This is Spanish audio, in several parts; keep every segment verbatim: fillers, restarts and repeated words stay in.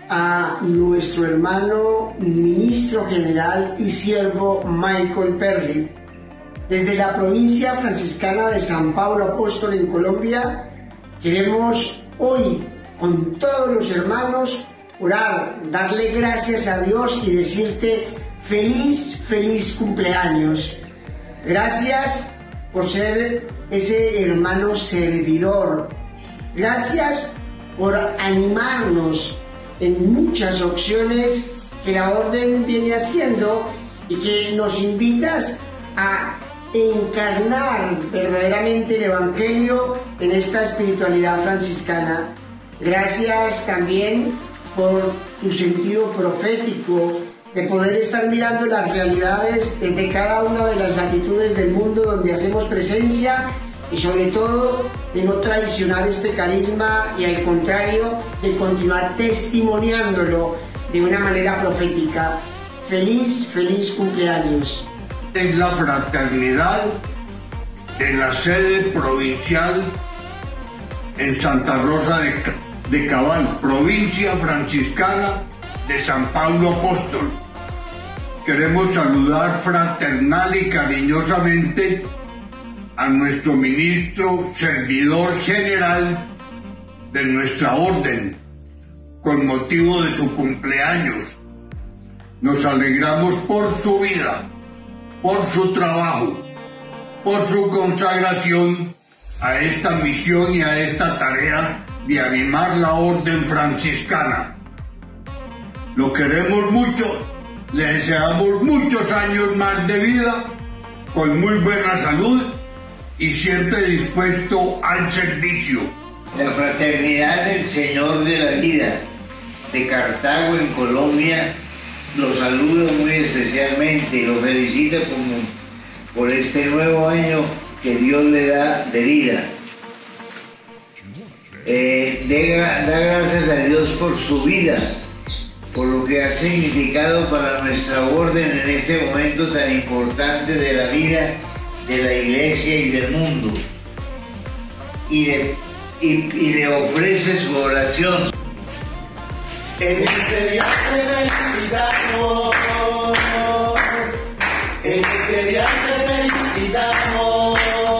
a nuestro hermano ministro general y siervo Michael Perry. Desde la provincia franciscana de San Pablo Apóstol en Colombia, queremos hoy con todos los hermanos orar, darle gracias a Dios y decirte feliz, feliz cumpleaños. Gracias por ser ese hermano servidor. Gracias por animarnos en muchas opciones que la orden viene haciendo y que nos invitas a encarnar verdaderamente el Evangelio en esta espiritualidad franciscana. Gracias también por tu sentido profético de poder estar mirando las realidades desde cada una de las latitudes del mundo donde hacemos presencia y sobre todo de no traicionar este carisma y al contrario de continuar testimoniándolo de una manera profética. Feliz, feliz cumpleaños. Es la fraternidad de la sede provincial en Santa Rosa de, de Cabal, provincia franciscana de San Pablo Apóstol. Queremos saludar fraternal y cariñosamente a nuestro ministro servidor general de nuestra orden con motivo de su cumpleaños. Nos alegramos por su vida, por su trabajo, por su consagración a esta misión y a esta tarea de animar la orden franciscana. Lo queremos mucho, le deseamos muchos años más de vida, con muy buena salud y siempre dispuesto al servicio. La Fraternidad del Señor de la Vida de Cartago en Colombia lo saluda muy especialmente y lo felicita como por este nuevo año que Dios le da de vida. Eh, da, da gracias a Dios por su vida, por lo que ha significado para nuestra orden en este momento tan importante de la vida de la Iglesia y del mundo. Y, de, y, y le ofrece su oración. En este día te felicitamos, en este día te felicitamos,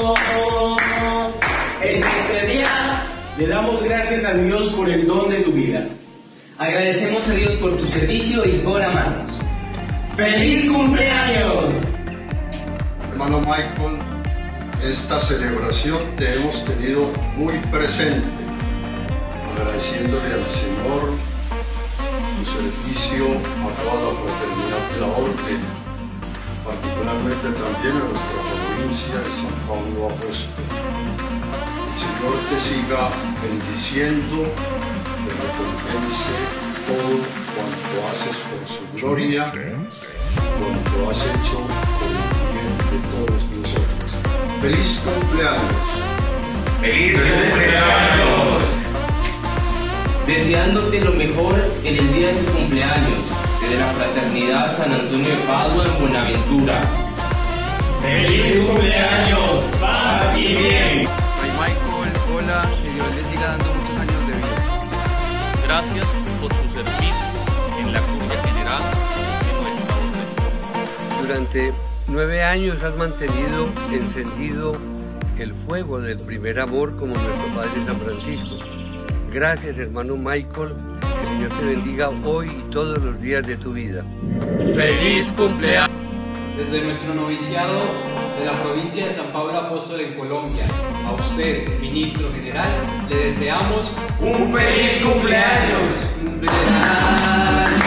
en este día le damos gracias a Dios por el don de tu vida. Agradecemos a Dios por tu servicio y por amarnos. ¡Feliz cumpleaños! Hermano Michael, esta celebración te hemos tenido muy presente, agradeciéndole al Señor tu servicio a toda la fraternidad de la orden, particularmente también a nuestra provincia de San Pablo Apóstol. El Señor te siga bendiciendo, te recompense todo cuanto haces por su gloria, cuanto has hecho por el bien de todos nosotros. ¡Feliz cumpleaños! ¡Feliz cumpleaños! Deseándote lo mejor en el día de tu cumpleaños, desde la Fraternidad San Antonio de Padua en Buenaventura. ¡Feliz cumpleaños! ¡Paz y bien! Soy Michael, hola, que Dios le siga dando muchos años de vida. Gracias por su servicio en la curia general de nuestra orden. Durante nueve años has mantenido encendido el fuego del primer amor como nuestro Padre San Francisco. Gracias, hermano Michael, que el Señor te bendiga hoy y todos los días de tu vida. ¡Feliz cumpleaños! Desde nuestro noviciado de la provincia de San Pablo Apóstol en Colombia, a usted, ministro general, le deseamos un feliz cumpleaños. ¡Cumpleaños!